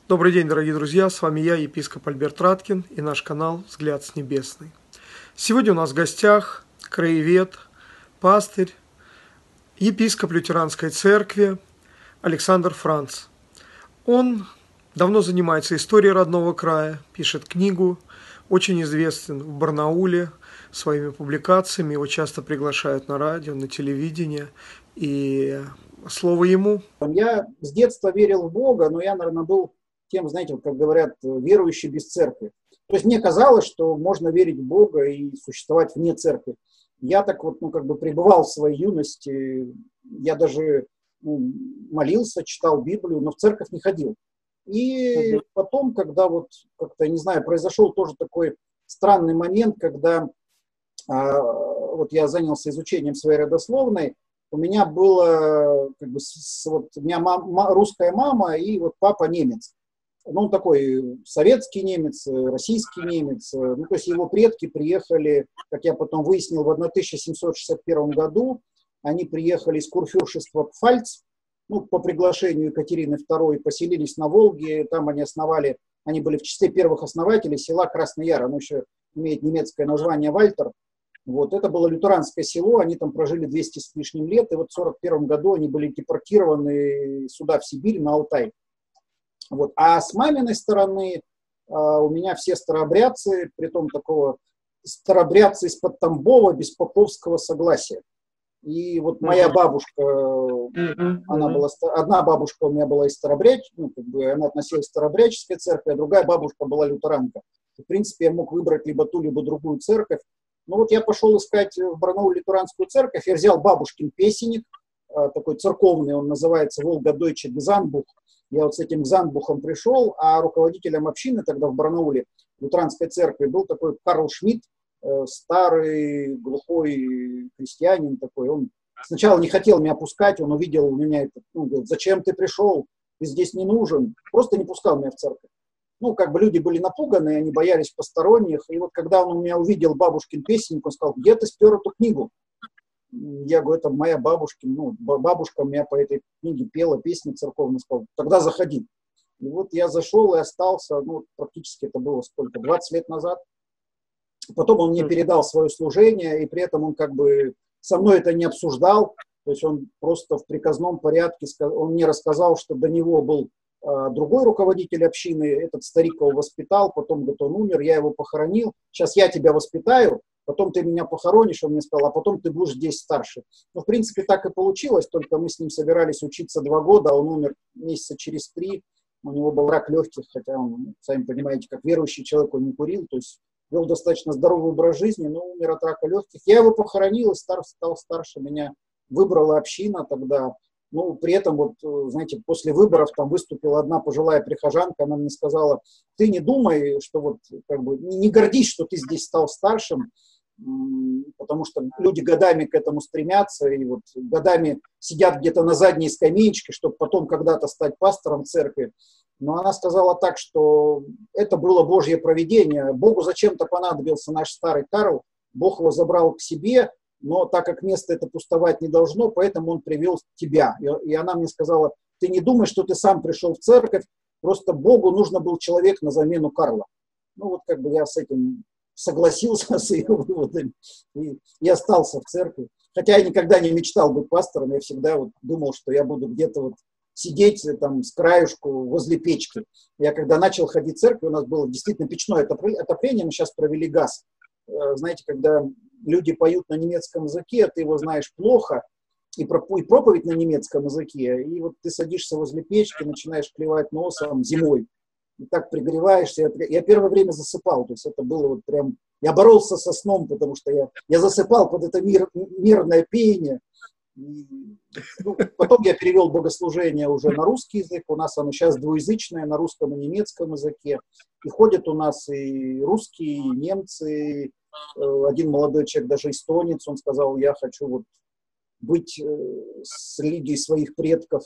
Добрый день, дорогие друзья, с вами я, епископ Альберт Раткин, и наш канал «Взгляд с небесный». Сегодня у нас в гостях краевед, пастырь, епископ Лютеранской церкви Александр Франц. Он давно занимается историей родного края, пишет книгу, очень известен в Барнауле своими публикациями, его часто приглашают на радио, на телевидение, и слово ему. Я с детства верил в Бога, но я, наверное, был тем, знаете, как говорят, верующий без церкви. То есть мне казалось, что можно верить в Бога и существовать вне церкви. Я так вот, пребывал в своей юности. Я даже молился, читал Библию, но в церковь не ходил. И потом, когда вот как-то, не знаю, произошел тоже такой странный момент, когда вот я занялся изучением своей родословной, у меня было, у меня русская мама и вот папа немец. Ну, он такой советский немец, российский немец. Ну, то есть его предки приехали, как я потом выяснил, в 1761 году. Они приехали из курфюршества Пфальц, по приглашению Екатерины II, поселились на Волге. Там они были в числе первых основателей села Красный Яр. Оно еще имеет немецкое название Вальтер. Вот, это было лютеранское село, они там прожили 200 с лишним лет, и вот в 1941 году они были депортированы сюда, в Сибирь, на Алтай. Вот. А с маминой стороны у меня все старообрядцы, притом такого старообрядцы из-под Тамбова, без поповского согласия. И вот моя бабушка, одна бабушка у меня была из она относилась к старообрядческой церкви, а другая бабушка была лютеранка. В принципе, я мог выбрать либо ту, либо другую церковь. Ну вот я пошел искать в Барнауле лютеранскую церковь, я взял бабушкин песенник, такой церковный, он называется «Волга-Дойче Гзанбух». Я вот с этим Гзанбухом пришел, а руководителем общины тогда в Барнауле лютеранской церкви был такой Карл Шмидт, старый, глухой крестьянин такой. Он сначала не хотел меня пускать, он увидел меня, говорит: «Зачем ты пришел? Ты здесь не нужен». Просто не пускал меня в церковь. Люди были напуганы, они боялись посторонних. И вот когда он у меня увидел бабушкин песенник, он сказал: «Где ты спер эту книгу?» Я говорю: «Это моя бабушка у меня по этой книге пела песни церковные». Сказал: «Тогда заходи». И вот я зашел и остался, практически это было 20 лет назад. Потом он мне передал свое служение, и при этом он со мной это не обсуждал. То есть он просто в приказном порядке, он мне рассказал, что до него был другой руководитель общины, этот старик его воспитал, потом он умер, я его похоронил. Сейчас я тебя воспитаю, потом ты меня похоронишь, он мне сказал, а потом ты будешь здесь старше. В принципе, так и получилось, только мы с ним собирались учиться 2 года, а он умер месяца через 3, у него был рак легких, хотя он, сами понимаете, как верующий человек, он не курил, то есть вел достаточно здоровый образ жизни, но умер от рака легких. Я его похоронил и стал старше, меня выбрала община тогда. При этом, знаете, после выборов там выступила одна пожилая прихожанка, она мне сказала: «Ты не думай, что не гордись, что ты здесь стал старшим, потому что люди годами к этому стремятся и годами сидят где-то на задней скамеечке, чтобы потом когда-то стать пастором церкви». Но она сказала так, что это было Божье провидение. Богу зачем-то понадобился наш старый Карл, Бог его забрал к себе, но так как место это пустовать не должно, поэтому он привел тебя. И она мне сказала: «Ты не думай, что ты сам пришел в церковь, просто Богу нужно был человек на замену Карла». Я с этим согласился, с ее выводами, и остался в церкви. Хотя я никогда не мечтал быть пастором, я всегда думал, что я буду где-то сидеть там с краюшку возле печки. Я когда начал ходить в церковь, у нас было действительно печное отопление, мы сейчас провели газ. Знаете, когда люди поют на немецком языке, ты его знаешь плохо, и проповедь на немецком языке, и ты садишься возле печки, начинаешь клевать носом зимой, и так пригреваешься. Я первое время засыпал, то есть это было прям... Я боролся со сном, потому что я засыпал под это мирное пение. Потом я перевел богослужение уже на русский язык, у нас оно сейчас двуязычное, на русском и немецком языке, и ходят у нас и русские, и немцы. Один молодой человек, даже эстонец, он сказал: «Я хочу быть с религией своих предков».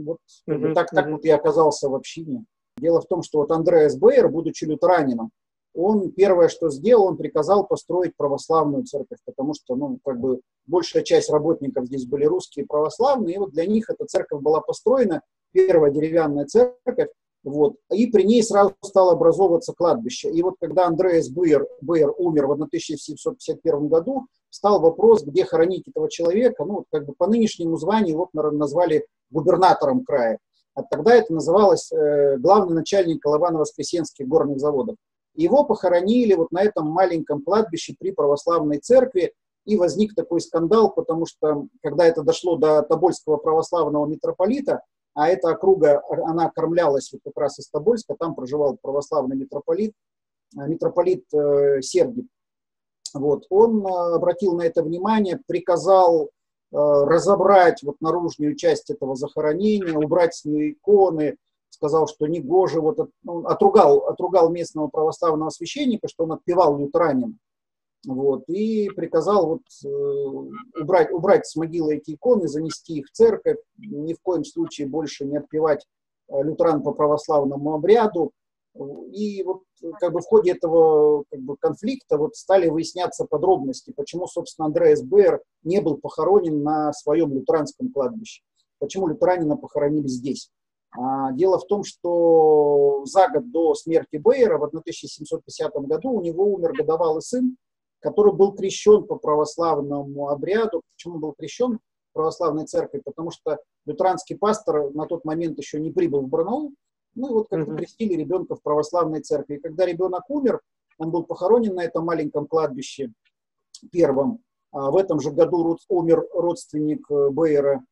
Так я оказался в общине. Дело в том, что Андреас Бейер, будучи лютеранином, он первое, что сделал, он приказал построить православную церковь, потому что, ну, как бы большая часть работников здесь были русские православные, и вот для них эта церковь была построена, первая деревянная церковь, вот, и при ней сразу стало образовываться кладбище. И вот когда Андреас Бейер умер в 1751 году, стал вопрос, где хоронить этого человека, ну, вот, как бы по нынешнему званию его, наверное, назвали губернатором края. А тогда это называлось главный начальник Колывано-Воскресенских горных заводов. Его похоронили вот на этом маленьком кладбище при православной церкви, и возник такой скандал, потому что, когда это дошло до Тобольского православного митрополита, а эта округа, она кормлялась вот как раз из Тобольска, там проживал православный митрополит Сергий. Вот. Он обратил на это внимание, приказал разобрать вот наружную часть этого захоронения, убрать с нее иконы, сказал, что негоже, вот, ну, отругал местного православного священника, что он отпевал лютеранина. Вот, и приказал вот, убрать с могилы эти иконы, занести их в церковь, ни в коем случае больше не отпевать лютеран по православному обряду. И вот как бы в ходе этого как бы конфликта вот стали выясняться подробности, почему, собственно, Андреас Бейер не был похоронен на своем лютеранском кладбище, почему лютеранина похоронили здесь. Дело в том, что за год до смерти Бейера, в 1750 году, у него умер годовалый сын, который был крещен по православному обряду. Почему был крещен в православной церкви? Потому что лютеранский пастор на тот момент еще не прибыл в Барнаул. Ну и вот как-то крестили ребенка в православной церкви. И когда ребенок умер, он был похоронен на этом маленьком кладбище первом. В этом же году умер родственник Бейера,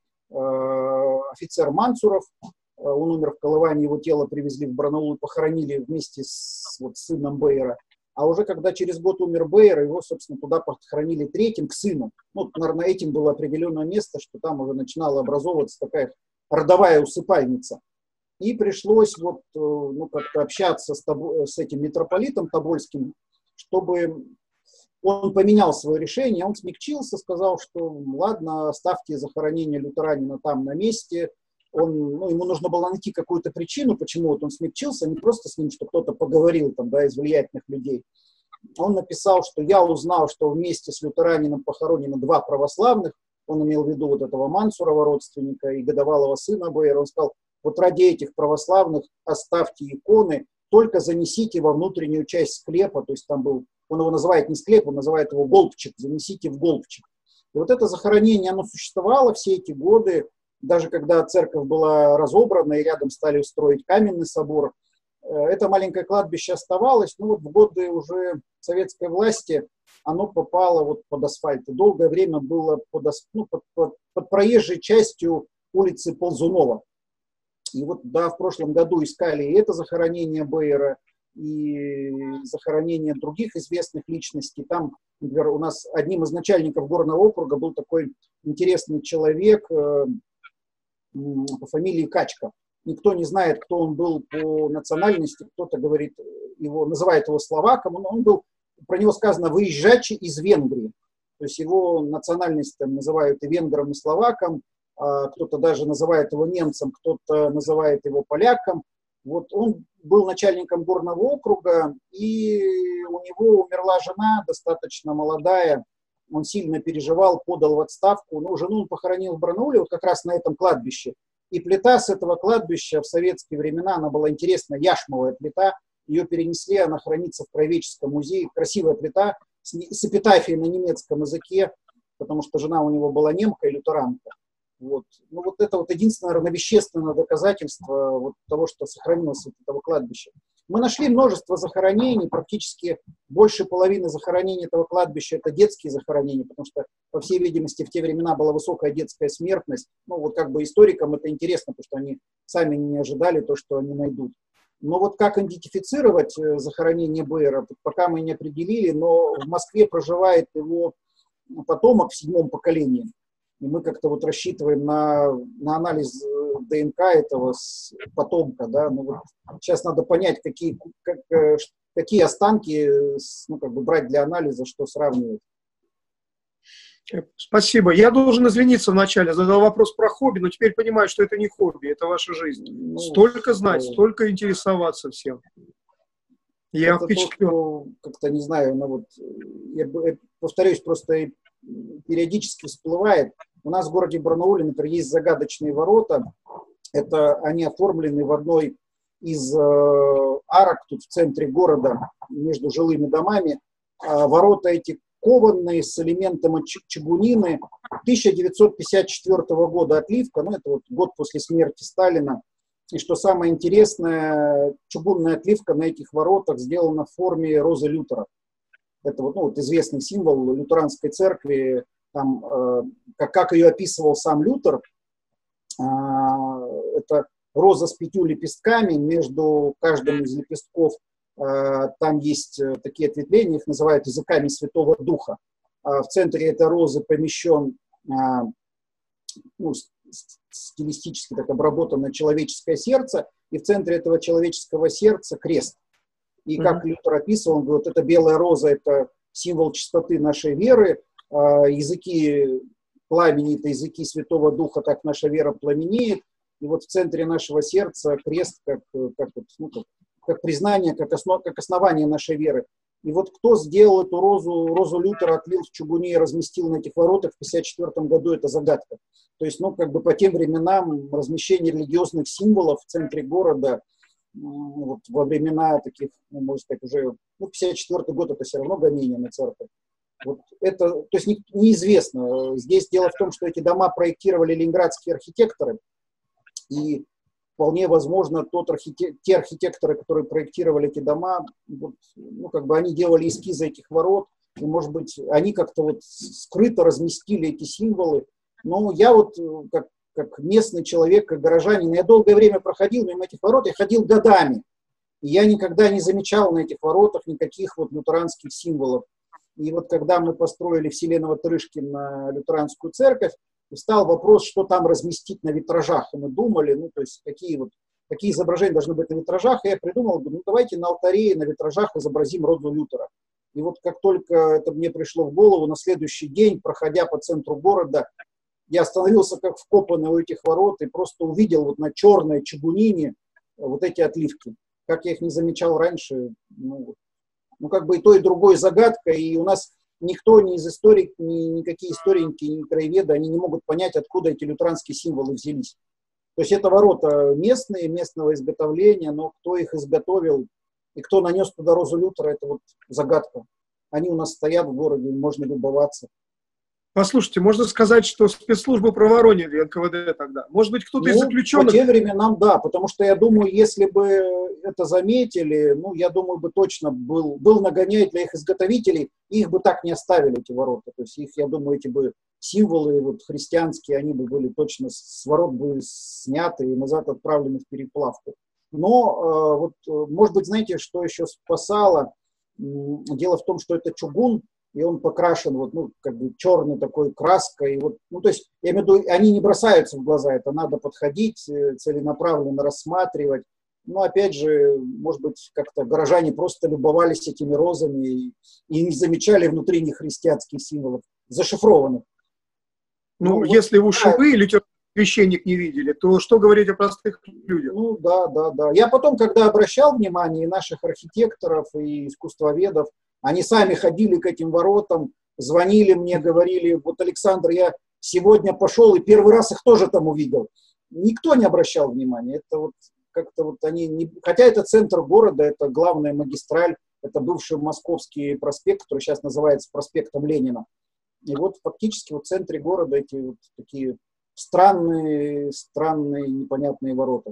офицер Мансуров. Он умер в Колыване, его тело привезли в Барнаул и похоронили вместе с сыном Бейера. А уже когда через год умер Бейер, его, собственно, туда похоронили третьим к сыну. Ну, наверное, этим было определенное место, что там уже начинала образовываться такая родовая усыпальница. И пришлось вот, ну, как-то общаться с этим митрополитом Тобольским, чтобы он поменял свое решение. Он смягчился, сказал, что ладно, оставьте захоронение лютеранина там на месте. Ему нужно было найти какую-то причину, почему вот он смягчился, не просто с ним, что кто-то поговорил там, да, из влиятельных людей. Он написал, что я узнал, что вместе с лютеранином похоронены два православных, он имел в виду вот этого Мансурова родственника и годовалого сына Бейера. Он сказал, вот ради этих православных оставьте иконы, только занесите во внутреннюю часть склепа, то есть там был, он его называет не склеп, он называет его голбчик, занесите в голбчик. И вот это захоронение, оно существовало все эти годы. Даже когда церковь была разобрана и рядом стали строить каменный собор, это маленькое кладбище оставалось, но вот в годы уже советской власти оно попало вот под асфальт. И долгое время было под проезжей частью улицы Ползунова. И вот, да, в прошлом году искали и это захоронение Бейера, и захоронение других известных личностей. Там, например, у нас одним из начальников горного округа был такой интересный человек, по фамилии Качка. Никто не знает, кто он был по национальности, кто-то говорит, называет его словаком. Он был, про него сказано, выезжачий из Венгрии. То есть его национальность там называют и венгром, и словаком, кто-то даже называет его немцем, кто-то называет его поляком. Вот он был начальником горного округа, и у него умерла жена, достаточно молодая. Он сильно переживал, подал в отставку. Но жену он похоронил в Барнауле, вот как раз на этом кладбище. И плита с этого кладбища в советские времена, она была интересная, яшмовая плита. Ее перенесли, она хранится в Краеведческом музее. Красивая плита с эпитафией на немецком языке, потому что жена у него была немка и лютеранка. Вот. Ну, вот это вот единственное, наверное, вещественное доказательство вот того, что сохранилось от этого кладбища. Мы нашли множество захоронений, практически больше половины захоронений этого кладбища это детские захоронения, потому что, по всей видимости, в те времена была высокая детская смертность. Ну, вот как бы историкам это интересно, потому что они сами не ожидали то, что они найдут. Но вот как идентифицировать захоронение Бейера, пока мы не определили, но в Москве проживает его потомок в 7-м поколении. И мы как-то вот рассчитываем на анализ ДНК этого потомка. Да? Ну, вот сейчас надо понять, какие останки как бы брать для анализа, что сравнивать. Спасибо. Я должен извиниться вначале, задал вопрос про хобби, но теперь понимаю, что это не хобби, это ваша жизнь. Столько знать, столько интересоваться всем. Я Это то, впечатлен. что как-то, не знаю, ну вот, я повторюсь, просто периодически всплывает. У нас в городе Барнауле, например, есть загадочные ворота. Это они оформлены в одной из арок тут в центре города между жилыми домами. Ворота эти кованные с элементами чугунины 1954 года отливка, ну это вот год после смерти Сталина. И что самое интересное, чугунная отливка на этих воротах сделана в форме розы Лютера. Это вот, ну, вот известный символ лютеранской церкви, там, как ее описывал сам Лютер, это роза с 5 лепестками, между каждым из лепестков там есть такие ответвления, их называют языками Святого Духа. В центре этой розы помещен, ну, стилистически так обработанное человеческое сердце, и в центре этого человеческого сердца крест. И как Лютер описывал, он говорит, эта белая роза – это символ чистоты нашей веры, языки пламени – это языки Святого Духа, так наша вера пламенеет, и вот в центре нашего сердца крест как признание, как основание нашей веры. И вот кто сделал эту розу Лютера, отлил в чугуне и разместил на этих воротах в 1954 году, это загадка. То есть, ну, как бы по тем временам размещение религиозных символов в центре города, вот во времена таких, ну, можно сказать, уже, ну, 1954 год, это все равно гонение на церковь. Вот это, то есть неизвестно. Здесь дело в том, что эти дома проектировали ленинградские архитекторы, и вполне возможно, те архитекторы, которые проектировали эти дома, вот, ну, как бы они делали эскизы этих ворот, и, может быть, они как-то вот скрыто разместили эти символы. Но я вот, как местный человек, как горожанин, я долгое время проходил мимо этих ворот, я ходил годами, и я никогда не замечал на этих воротах никаких вот лютеранских символов. И вот когда мы построили в селе Новотрышкино лютеранскую церковь, встал вопрос, что там разместить на витражах. И мы думали, ну, то есть, какие изображения должны быть на витражах. И я придумал, ну, давайте на алтаре на витражах изобразим розу Лютера. И вот как только это мне пришло в голову, на следующий день, проходя по центру города, я остановился как вкопанный у этих ворот и просто увидел вот на черной чугунине вот эти отливки. Как я их не замечал раньше, ну как бы и то, и другое загадка. И у нас никто ни из историков, никакие историки, ни краеведы, они не могут понять, откуда эти лютеранские символы взялись. То есть это ворота местные, местного изготовления, но кто их изготовил и кто нанес туда розу Лютера, это вот загадка. Они у нас стоят в городе, можно любоваться. Послушайте, можно сказать, что спецслужбы проворонили НКВД тогда. Может быть, кто-то из заключенных... По тем временам, да, потому что я думаю, если бы это заметили, ну, я думаю, бы точно был нагоняй для их изготовителей, их бы так не оставили, эти ворота. То есть их, я думаю, эти бы символы вот, христианские, они бы были точно с ворот бы сняты и назад отправлены в переплавку. Но, вот, может быть, знаете, что еще спасало? Дело в том, что это чугун, и он покрашен вот, ну, как бы черной такой краской. И вот, ну, то есть, я имею в виду, они не бросаются в глаза, это надо подходить, целенаправленно рассматривать. Но, опять же, может быть, как-то горожане просто любовались этими розами и не замечали внутри них христианских символов, зашифрованных. Ну, вот, если уж вы, лютеранский священник, не видели, то что говорить о простых людях? Ну, да. Я потом, когда обращал внимание и наших архитекторов, и искусствоведов, они сами ходили к этим воротам, звонили мне, говорили, вот, Александр, я сегодня пошел и первый раз их тоже там увидел. Никто не обращал внимания. Это вот как-то вот они не... Хотя это центр города, это главная магистраль, это бывший Московский проспект, который сейчас называется проспектом Ленина. И вот фактически в центре города эти вот такие странные, непонятные ворота.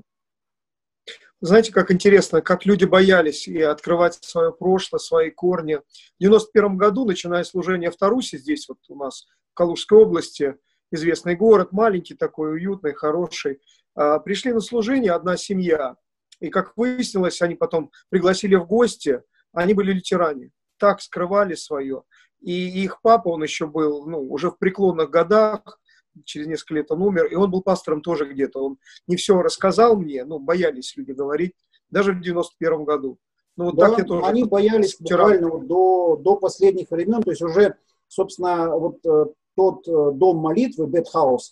Знаете, как интересно, как люди боялись и открывать свое прошлое, свои корни. В 91 году, начиная служение в Тарусе, здесь вот у нас в Калужской области, известный город, маленький такой, уютный, хороший, пришли на служение одна семья. И, как выяснилось, они потом пригласили в гости, они были лютеране, так скрывали свое. И их папа, он еще был, ну, уже в преклонных годах, через несколько лет он умер, и он был пастором тоже где-то. Он не все рассказал мне, ну, боялись люди говорить, даже в 91 году. Ну, вот да, так я тоже... Они боялись буквально вот до последних времен, то есть уже, собственно, вот тот дом молитвы, Бетхаус,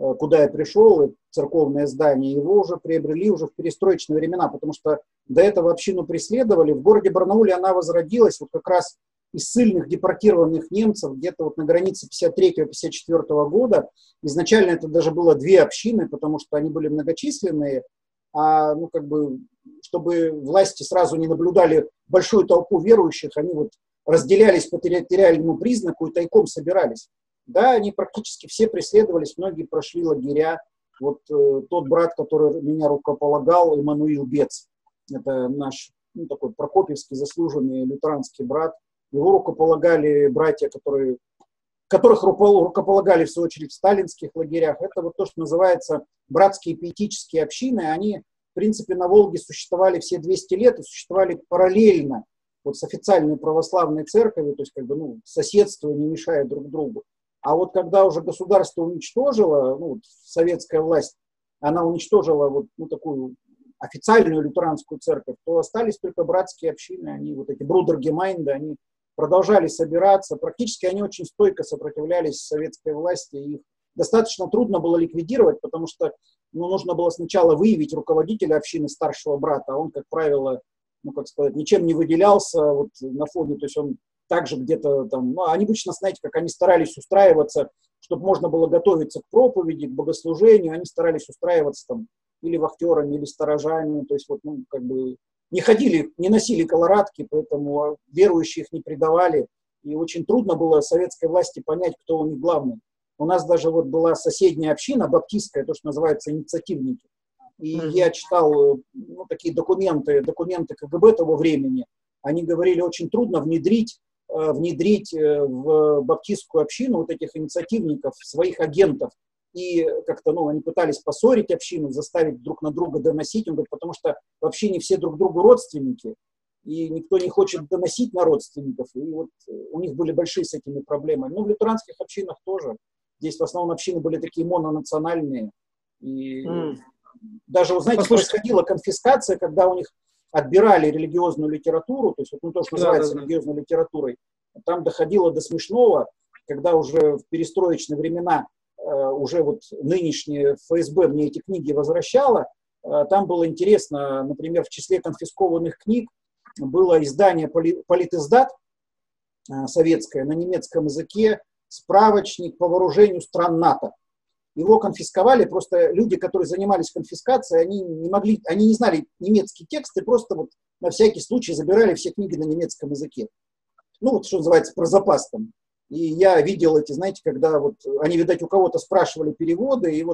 куда я пришел, церковное здание, его уже приобрели уже в перестроечные времена, потому что до этого общину преследовали. В городе Барнауле она возродилась вот как раз из ссыльных депортированных немцев где-то вот на границе 53-54 года. Изначально это даже было две общины, потому что они были многочисленные, а ну, как бы, чтобы власти сразу не наблюдали большую толпу верующих, они вот разделялись по территориальному признаку и тайком собирались. Да, они практически все преследовались, многие прошли лагеря. Вот тот брат, который меня рукополагал, Эммануил Бец, это наш ну, такой прокопьевский заслуженный лютеранский брат. Его рукополагали братья, которых рукополагали, в свою очередь, в сталинских лагерях. Это вот то, что называется братские пиетические общины. Они, в принципе, на Волге существовали все 200 лет и существовали параллельно вот с официальной православной церковью, то есть как бы, ну, соседство не мешая друг другу. А вот когда уже государство уничтожило, ну, вот советская власть, она уничтожила вот ну, такую официальную лютеранскую церковь, то остались только братские общины, они вот эти брудергемайнды, они продолжали собираться, практически они очень стойко сопротивлялись советской власти, их достаточно трудно было ликвидировать, потому что ну, нужно было сначала выявить руководителя общины старшего брата, а он, как правило, ну, как сказать, ничем не выделялся вот, на фоне, то есть он также где-то там, ну, они обычно, знаете, как они старались устраиваться, чтобы можно было готовиться к проповеди, к богослужению, они старались устраиваться там или вахтерами, или сторожами, то есть вот, ну, как бы не ходили, не носили колорадки, поэтому верующие их не предавали, и очень трудно было советской власти понять, кто у них главный. У нас даже вот была соседняя община, баптистская, то, что называется инициативники, и я читал ну, такие документы КГБ того времени, они говорили, очень трудно внедрить в баптистскую общину вот этих инициативников, своих агентов. И как-то, ну, они пытались поссорить общину, заставить друг на друга доносить. Он говорит, потому что в общине все друг другу родственники, и никто не хочет доносить на родственников. И вот у них были большие с этими проблемами. Ну, в лютеранских общинах тоже. Здесь в основном общины были такие мононациональные. И даже, вы знаете, происходила конфискация, когда у них отбирали религиозную литературу, то есть вот, ну, то, что называется религиозной литературой, там доходило до смешного, когда уже в перестроечные времена уже вот нынешнее ФСБ мне эти книги возвращало, там было интересно, например, в числе конфискованных книг было издание «Политиздат» советское на немецком языке, справочник по вооружению стран НАТО. Его конфисковали, просто люди, которые занимались конфискацией, они не знали немецкий текст и просто вот на всякий случай забирали все книги на немецком языке. Ну, вот что называется, про запас там. И я видел эти, знаете, когда вот они, видать, у кого-то спрашивали переводы, и вот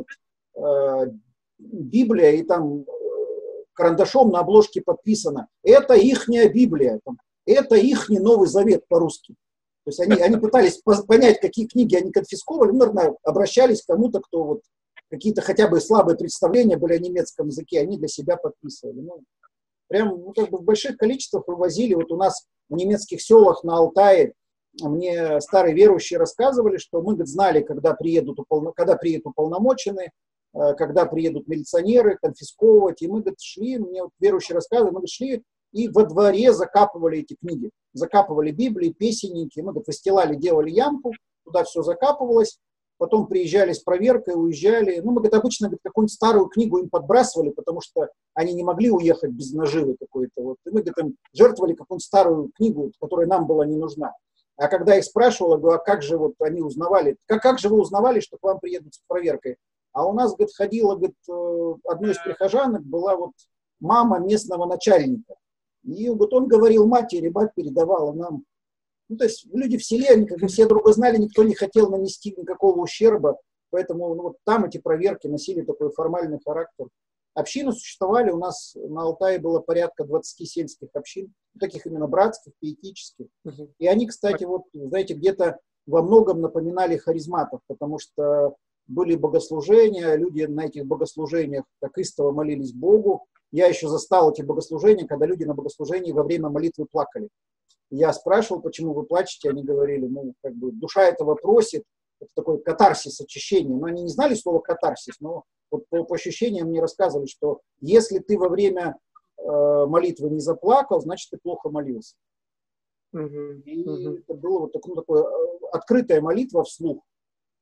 Библия, и там карандашом на обложке подписано, это ихняя Библия, там, это ихний Новый Завет по-русски. То есть они пытались понять, какие книги они конфисковали, ну, наверное, обращались к кому-то, кто вот какие-то хотя бы слабые представления были о немецком языке, они для себя подписывали. Ну, прям ну, как бы в больших количествах вывозили. Вот у нас в немецких селах на Алтае мне старые верующие рассказывали, что мы, говорит, знали, когда приедут уполномоченные, когда приедут милиционеры конфисковывать. И мы, говорит, шли, мне вот верующие рассказывали, мы, говорит, шли и во дворе закапывали эти книги. Закапывали Библии, песенники. Мы, говорит, выстилали, делали ямку, туда все закапывалось. Потом приезжали с проверкой, уезжали. Ну, мы, говорит, обычно говорит, какую-нибудь старую книгу им подбрасывали, потому что они не могли уехать без наживы какой-то. Вот. И мы, говорит, им жертвовали какую-нибудь старую книгу, которая нам была не нужна. А когда я их спрашивал, я говорю, а как же вот они узнавали, как же вы узнавали, что к вам приедут с проверкой? А у нас, говорит, ходила, говорит, одной из прихожанок была вот мама местного начальника. И вот он говорил матери, мать передавала нам. Ну, то есть люди в селе, они как бы все друг друга знали, никто не хотел нанести никакого ущерба, поэтому ну, вот там эти проверки носили такой формальный характер. Общины существовали, у нас на Алтае было порядка 20 сельских общин, таких именно братских, пиетических. И они, кстати, вот, знаете, где-то во многом напоминали харизматов, потому что были богослужения, люди на этих богослужениях так истово молились Богу. Я еще застал эти богослужения, когда люди на богослужении во время молитвы плакали. Я спрашивал, почему вы плачете, они говорили, ну, как бы душа этого просит, это такой катарсис, очищение. Но они не знали слова катарсис, но вот по ощущениям мне рассказывали, что если ты во время молитвы не заплакал, значит, ты плохо молился. И это было вот такое открытая молитва вслух.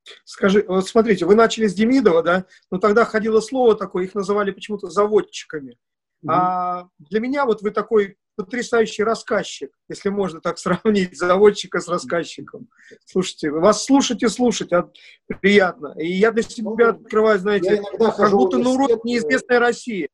Скажи, вот смотрите, вы начали с Демидова, да? Но тогда ходило слово такое, их называли почему-то заводчиками. Мгм. А для меня вот вы такой потрясающий рассказчик, если можно так сравнить заводчика с рассказчиком. Слушайте, вас слушать и слушать приятно. И я для себя Ну, открываю, я знаете, иногда как хожу в будто на урок университет, неизвестной России.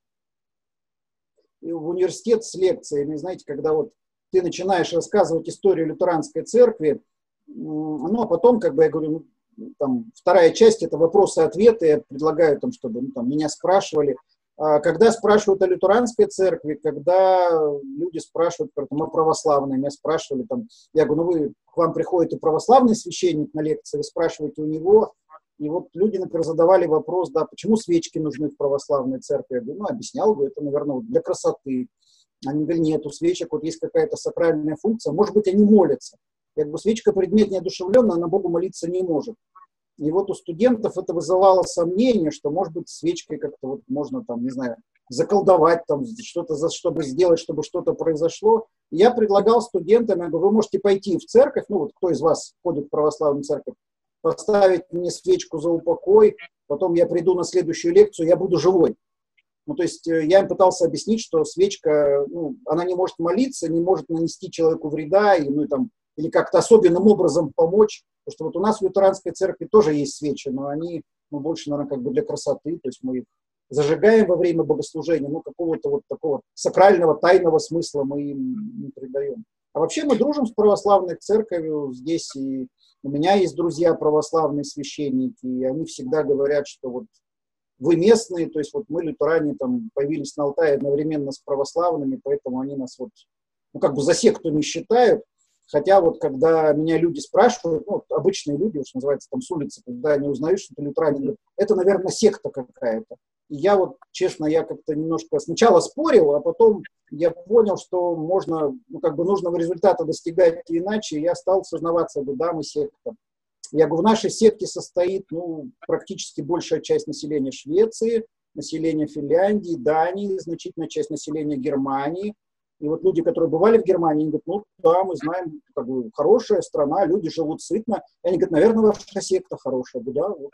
с лекциями, знаете, когда вот ты начинаешь рассказывать историю лютеранской церкви, ну, а потом, как бы я говорю, ну, там, вторая часть – это вопросы-ответы, я предлагаю, там, чтобы там, меня спрашивали. Когда спрашивают о лютеранской церкви, когда люди спрашивают о православной, меня спрашивали, там, я говорю, ну, к вам приходит и православный священник на лекции, вы спрашиваете у него, и вот люди, например, задавали вопрос, да, почему свечки нужны в православной церкви? Я говорю, ну, объяснял, говорю, это, наверное, вот для красоты. Они говорили, нет, у свечек вот есть какая-то сакральная функция, может быть, они молятся. Я говорю, свечка предмет неодушевленный, она Богу молиться не может. И вот у студентов это вызывало сомнение, что, может быть, свечкой как-то вот можно, там, не знаю, заколдовать, там, что-то, чтобы сделать, чтобы что-то произошло. И я предлагал студентам, я говорю, вы можете пойти в церковь, ну вот кто из вас ходит в православную церковь, поставить мне свечку за упокой, потом я приду на следующую лекцию, я буду живой. Ну, то есть я им пытался объяснить, что свечка, ну, она не может молиться, не может нанести человеку вреда, и, ну, и там, или как-то особенным образом помочь. Потому что вот у нас в лютеранской церкви тоже есть свечи, но они, ну, больше, наверное, как бы для красоты, то есть мы их зажигаем во время богослужения, но какого-то вот такого сакрального, тайного смысла мы им не придаем. А вообще мы дружим с православной церковью здесь, и у меня есть друзья православные священники, и они всегда говорят, что вот вы местные, то есть вот мы, лютеране, там появились на Алтае одновременно с православными, поэтому они нас вот, ну, как бы за секту не считают. Хотя вот когда меня люди спрашивают, ну, обычные люди, что называется, там с улицы, когда они узнают, что ты лютеранин, говорят, это, наверное, секта какая-то. И я вот, честно, я как-то немножко сначала спорил, а потом я понял, что можно, ну, как бы нужного результата достигать иначе, и я стал сознаваться, да, мы секта. Я говорю, в нашей сетке состоит, ну, практически большая часть населения Швеции, население Финляндии, Дании, значительная часть населения Германии. И вот люди, которые бывали в Германии, они говорят, ну да, мы знаем, как бы хорошая страна, люди живут сытно. И они говорят, наверное, ваша секта хорошая. Да, вот.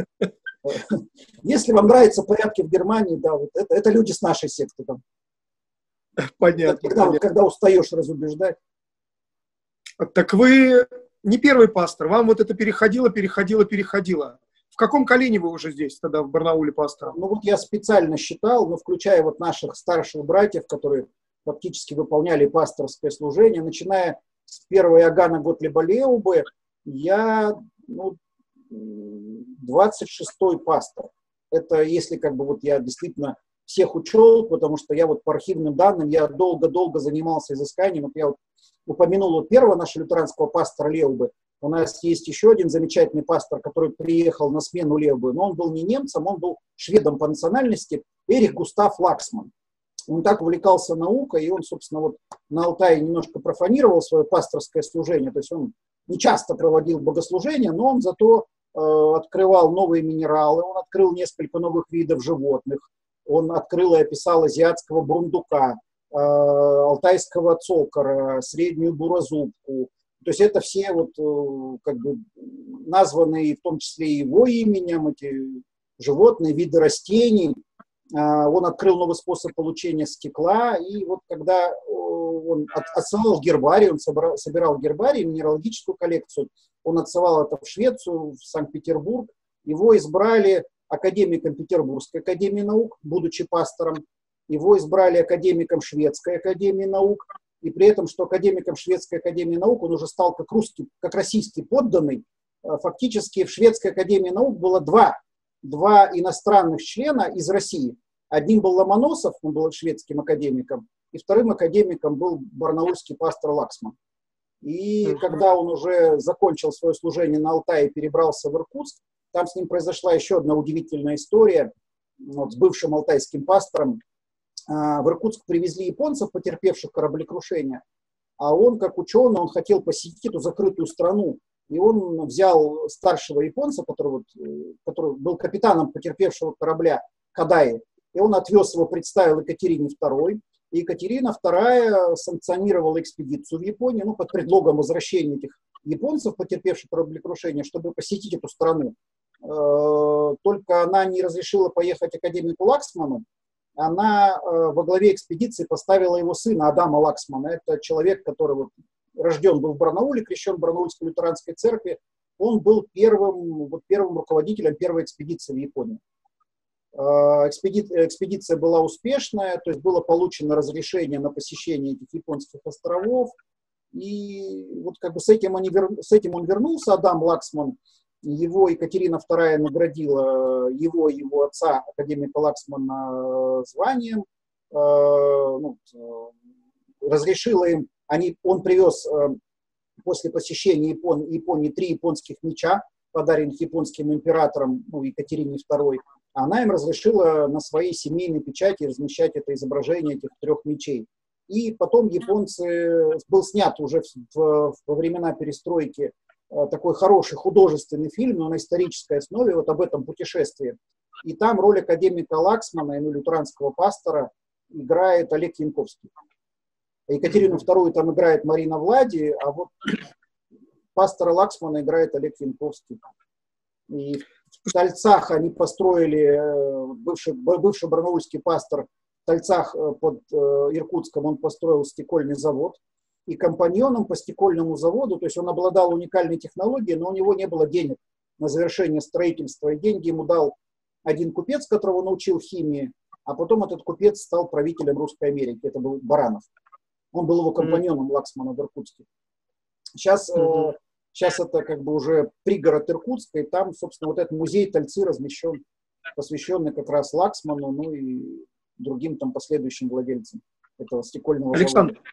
Если вам нравятся порядки в Германии, да, вот это люди с нашей секты. Там. Понятно, Когда, вот, понятно. когда устаешь разубеждать. Так вы не первый пастор, вам вот это переходило. В каком колене вы уже здесь тогда, в Барнауле, пастором? Ну вот я специально считал, ну, включая вот наших старших братьев, которые фактически выполняли пасторское служение, начиная с первого Иоганна Готлиба Леубе, я, ну, 26-й пастор. Это если как бы вот я действительно всех учел, потому что я вот по архивным данным, я долго-долго занимался изысканием. Вот я вот упомянул вот первого нашего лютеранского пастора Леубе. У нас есть еще один замечательный пастор, который приехал на смену Леубе, но он был не немцем, он был шведом по национальности, Эрих Густав Лаксман. Он так увлекался наукой, и он, собственно, вот на Алтае немножко профанировал свое пасторское служение, то есть он не часто проводил богослужения, но он зато открывал новые минералы, он открыл несколько новых видов животных, он открыл и описал азиатского бурундука, алтайского цокора, среднюю буразубку. То есть это все вот как бы названные в том числе и его именем эти животные, виды растений. Он открыл новый способ получения стекла, и вот когда он отсылал гербарий, он собирал гербарий, минералогическую коллекцию, он отсылал это в Швецию, в Санкт-Петербург, его избрали академиком Петербургской академии наук, будучи пастором, его избрали академиком Шведской академии наук, и при этом, что академиком Шведской академии наук он уже стал как российский подданный, фактически в Шведской академии наук было два иностранных члена из России. Одним был Ломоносов, он был шведским академиком, и вторым академиком был барнаульский пастор Лаксман. И когда он уже закончил свое служение на Алтае и перебрался в Иркутск, там с ним произошла еще одна удивительная история вот, с бывшим алтайским пастором. В Иркутск привезли японцев, потерпевших кораблекрушение, а он, как ученый, он хотел посетить эту закрытую страну. И он взял старшего японца, который был капитаном потерпевшего корабля Кадаи, и он отвез его, представил Екатерине II. И Екатерина II санкционировала экспедицию в Японию, ну, под предлогом возвращения этих японцев, потерпевших кораблекрушение, чтобы посетить эту страну. Только она не разрешила поехать академику Лаксману. Она во главе экспедиции поставила его сына Адама Лаксмана. Это человек, который вот рожден был в Барнауле, крещен в Барнаульской лютеранской церкви. Он был первым руководителем первой экспедиции в Японию. Экспедиция была успешная, то есть было получено разрешение на посещение этих японских островов. И вот как бы с этим он вернулся, Адам Лаксман. Его Екатерина II наградила его и его отца, академика Лаксмана, званием, разрешила им, он привез после посещения Японии 3 японских меча, подаренных японским императором, Екатерине II. Она им разрешила на своей семейной печати размещать это изображение этих 3 мечей. И потом был снят уже во времена перестройки такой хороший художественный фильм, но на исторической основе, вот об этом путешествии. И там роль академика Лаксмана, лютеранского пастора, играет Олег Янковский. Екатерину II там играет Марина Влади, а вот пастора Лаксмана играет Олег Янковский. И в Тальцах они построили, бывший барнаульский пастор в Тальцах под Иркутском, он построил стекольный завод. И компаньоном по стекольному заводу, то есть он обладал уникальной технологией, но у него не было денег на завершение строительства. И деньги ему дал один купец, которого научил химии, а потом этот купец стал правителем Русской Америки. Это был Баранов. Он был его компаньоном Лаксмана в Иркутске. Сейчас это как бы уже пригород Иркутска, и там, собственно, вот этот музей Тальцы размещен, посвященный как раз Лаксману, и другим там последующим владельцам этого стекольного Александр, завода.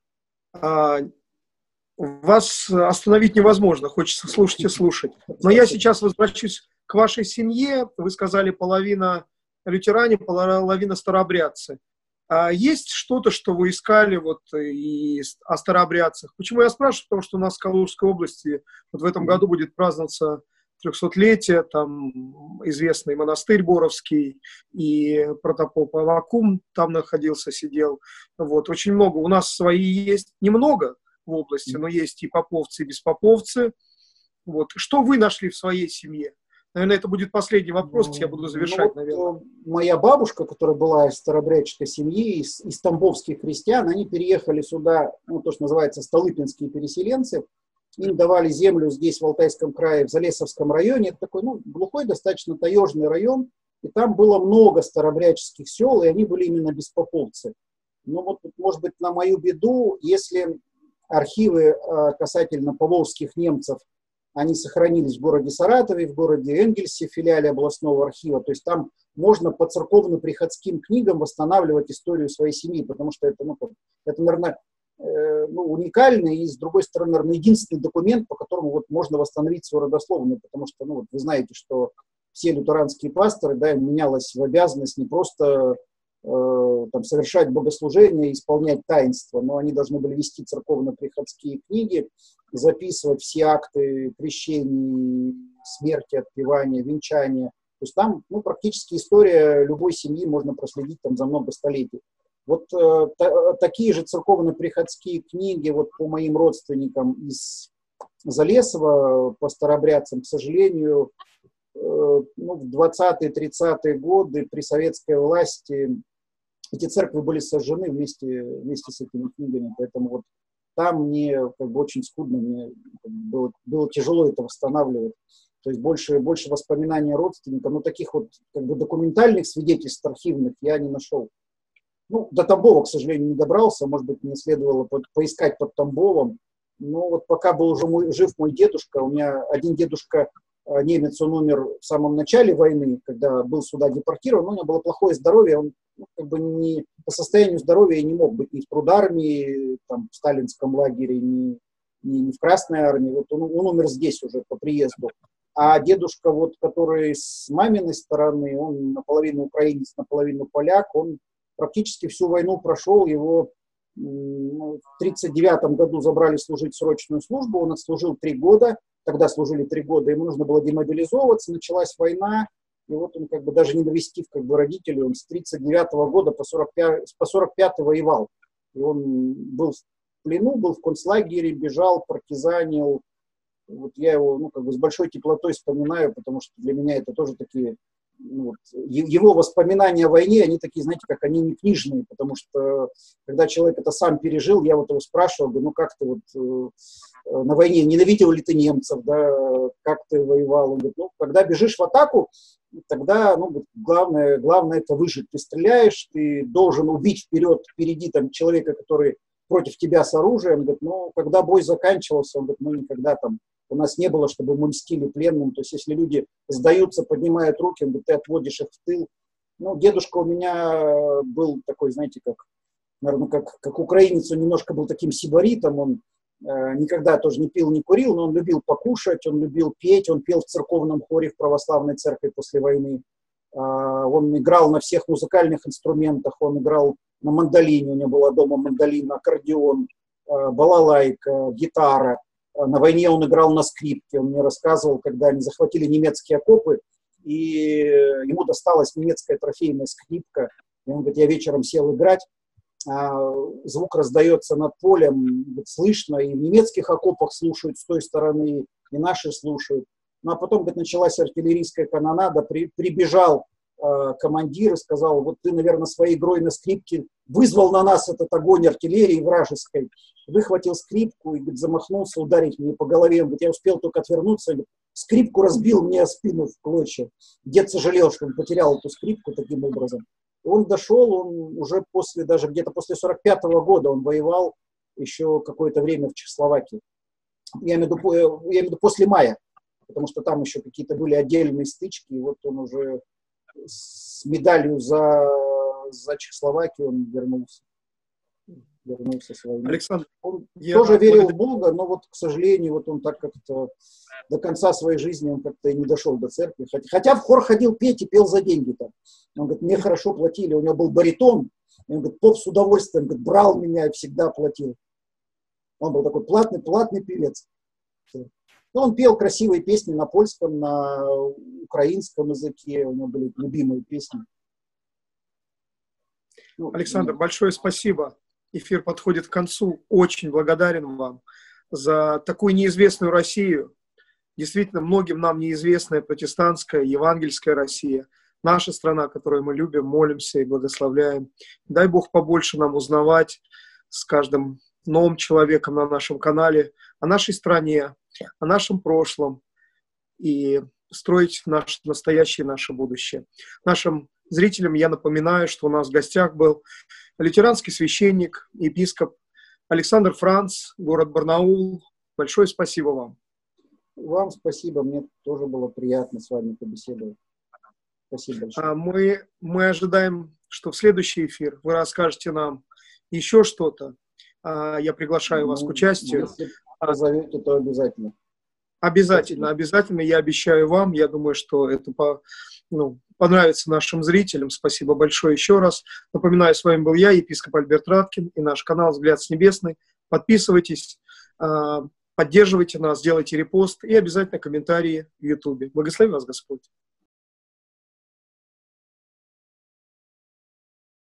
Вас остановить невозможно, хочется слушать и слушать. Но я сейчас возвращусь к вашей семье. Вы сказали, половина лютеране, половина старообрядцы. Есть что-то, что вы искали и о старообрядцах? Почему я спрашиваю? Потому что у нас в Калужской области в этом году будет праздноваться 300-летие, там известный монастырь Боровский, и протопоп Аввакум там находился, сидел. Очень много. У нас свои есть, немного в области, но есть и поповцы, и беспоповцы. Что вы нашли в своей семье? Наверное, это будет последний вопрос, я буду завершать, наверное. Моя бабушка, которая была из старообрядческой семьи, из тамбовских крестьян, они переехали сюда, то, что называется, столыпинские переселенцы. Им давали землю здесь, в Алтайском крае, в Залесовском районе. Это такой, глухой, достаточно таежный район. И там было много старообрядческих сел, и они были именно беспоповцы. Но может быть, на мою беду, если архивы касательно поволжских немцев, они сохранились в городе Саратове, в городе Энгельсе, в филиале областного архива. То есть там можно по церковно-приходским книгам восстанавливать историю своей семьи, потому что это, наверное, уникальный и, с другой стороны, наверное, единственный документ, по которому можно восстановить свою родословную, потому что, вы знаете, что все лютеранские пасторы, им менялось в обязанность не просто совершать богослужения, исполнять таинства, но они должны были вести церковно-приходские книги, записывать все акты крещений, смерти, отпевания, венчания. То есть там практически история любой семьи можно проследить за много столетий. Такие же церковно-приходские книги по моим родственникам из Залесова, по старообрядцам, к сожалению, в 20-30-е годы при советской власти эти церкви были сожжены вместе с этими книгами, поэтому там мне очень скудно, мне было тяжело это восстанавливать. То есть больше воспоминаний родственников, но таких документальных свидетельств архивных я не нашел. До Тамбова, к сожалению, не добрался, может быть, мне следовало поискать под Тамбовом. Но пока был уже жив мой дедушка, у меня один дедушка немец, он умер в самом начале войны, когда был сюда депортирован, но у него было плохое здоровье, он не по состоянию здоровья не мог быть ни в трудармии, в сталинском лагере, ни в Красной армии. Он умер здесь уже по приезду. А дедушка, который с маминой стороны, он наполовину украинец, наполовину поляк, он практически всю войну прошел, его в 1939 году забрали служить срочную службу, он отслужил 3 года, тогда служили 3 года, ему нужно было демобилизовываться, началась война, и он даже не навестив родителей, он с 1939 года по 1945 воевал. И он был в плену, был в концлагере, бежал, партизанил, Вот я его, ну, как бы с большой теплотой вспоминаю, потому что для меня это тоже такие, ну, вот, его воспоминания о войне, они такие, знаете, как они не книжные, потому что когда человек это сам пережил, я вот его спрашивал, говорю, ну как ты вот на войне, ненавидел ли ты немцев, да, как ты воевал? Он говорит, ну, когда бежишь в атаку, тогда, ну, главное это выжить. Ты стреляешь, ты должен убить впереди там человека, который против тебя с оружием. Он говорит, ну, когда бой заканчивался, он говорит, ну, никогда там у нас не было, чтобы мы мстили пленным. То есть, если люди сдаются, поднимают руки, он говорит, ты отводишь их в тыл. Ну, дедушка у меня был такой, знаете, как, наверное, как украинец, он немножко был таким сибаритом, он никогда тоже не пил, не курил, но он любил покушать, он любил петь, он пел в церковном хоре в православной церкви после войны. Он играл на всех музыкальных инструментах, он играл на мандолине, у него была дома мандолина, аккордеон, балалайка, гитара. На войне он играл на скрипке, он мне рассказывал, когда они захватили немецкие окопы, и ему досталась немецкая трофейная скрипка, и он говорит, я вечером сел играть, звук раздается над полем, слышно, и в немецких окопах слушают с той стороны, и наши слушают. Ну, а потом, говорит, началась артиллерийская канонада, прибежал командир и сказал, вот ты, наверное, своей игрой на скрипке вызвал на нас этот огонь артиллерии вражеской, выхватил скрипку и, говорит, замахнулся ударить мне по голове. Он говорит, я успел только отвернуться, говорит, скрипку разбил мне о спину в клочья. Дед сожалел, что он потерял эту скрипку таким образом. Он дошел, он уже после, даже где-то после 45-го года он воевал еще какое-то время в Чехословакии. Я имею в виду после мая, потому что там еще какие-то были отдельные стычки, и вот он уже с медалью за Чехословакию он вернулся с войны. Александр, Он я тоже верил в Бога, но вот, к сожалению, вот он так как-то до конца своей жизни он как-то и не дошел до церкви. Хотя в хор ходил петь и пел за деньги там. Он говорит, мне хорошо платили, у него был баритон. И он говорит, поп с удовольствием, говорит, брал меня и всегда платил. Он был такой платный певец. Но он пел красивые песни на польском, на украинском языке, у него были любимые песни. Александр, большое спасибо. Эфир подходит к концу. Очень благодарен вам за такую неизвестную Россию. Действительно, многим нам неизвестная протестантская, евангельская Россия. Наша страна, которую мы любим, молимся и благословляем. Дай Бог побольше нам узнавать с каждым новым человеком на нашем канале о нашей стране, о нашем прошлом и строить наше настоящее и наше будущее. Нашим зрителям я напоминаю, что у нас в гостях был лютеранский священник, епископ Александр Франц, город Барнаул. Большое спасибо вам. Вам спасибо, мне тоже было приятно с вами побеседовать. Спасибо большое. Мы ожидаем, что в следующий эфир вы расскажете нам еще что-то. Я приглашаю вас к участию. Если позовете, то обязательно. Обязательно. Я обещаю вам. Я думаю, что это понравится нашим зрителям. Спасибо большое еще раз. Напоминаю, с вами был я, епископ Альберт Раткин, и наш канал «Взгляд с небесный». Подписывайтесь, поддерживайте нас, делайте репост и обязательно комментарии в YouTube. Благослови вас Господь.